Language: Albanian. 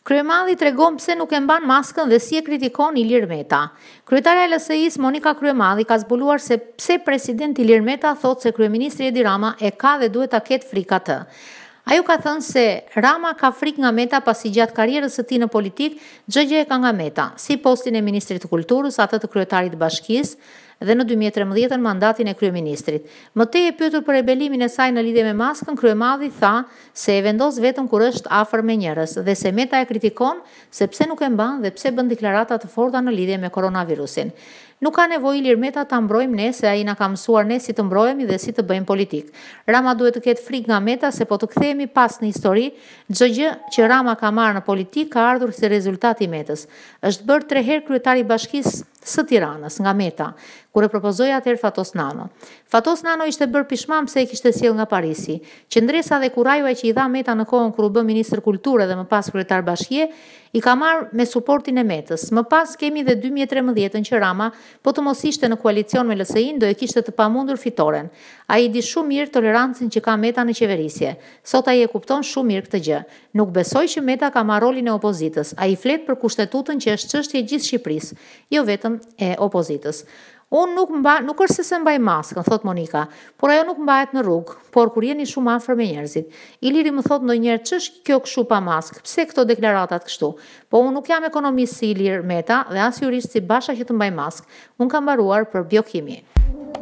Kryemadhi tregon pse nuk e mban maskën dhe si e kritikon Ilir Meta. Kryetarja e LSI-së Monika Kryemadhi ka zbuluar se pse presidenti Ilir Meta thotë se kryeministri Edi Rama e ka dhe duhet ta ketë frikë atë. Ajo ka thënë se Rama ka frikë nga Meta pasi gjatë karrierës së tij në politik çdo gjë e ka nga Meta, si postin e ministrit të kulturës, atë të kryetarit të bashkisë dhe në 2013 mandatin e kryeministrit. Më tej e pyetur për rebelimin e saj në lidhje me maskën, Kryemadhi tha se e vendos vetëm kur është afër me njerëz dhe se Meta e kritikon se pse nuk e mban dhe pse bën deklarata të forta në lidhje me koronavirusin. Nuk ka nevojë Ilir Meta ta mbrojmë ne se ai na ka mësuar ne si të mbrohemi dhe si të bëjmë politikë. Rama duhet të ketë frikë nga Meta se po të kthehemi pas në histori, çdo gjë që Rama ka marrë në politikë ka ardhur si rezultat i Metës. Është bërë 3 herë kryetari i bashkisë së Tiranës nga Meta, kur e propozoi atëherë Fatos Nano. Fatos Nano ishte bërë pishmam pse e kishte sjell nga Parisi. Qendresa dhe kurajuaj që i dha Meta në kohën kur u bë ministër kulture dhe më pas kryetar bashkie, i ka marrë me suportin e Metës. Më pas kemi dhe 2013 që Rama, po të mos ishte në koalicion me LSI-n, do e kishte të pamundur fitoren. Ai di shumë mirë tolerancën që ka Meta në qeverisje. Sot ai e kupton shumë mirë këtë gjë. Nuk besoj që Meta ka marrë rolin e opozitës. Ai flet për kushtetutën që është çështje e gjithë Shqipërisë, jo vetëm e opozitës. Unë nuk është se se mbaj maskën, thot Monika, por ajo nuk mbahet në rrugë, por kur jeni shumë afër me njerëzit. Iliri më thot ndonjëherë ç'është kjo kështu pa maskë, pse këto deklaratat kështu? Po unë nuk jam ekonomist si Ilir Meta dhe as jurist si Basha që të mbaj maskë. Unë kam mbaruar për biokimi.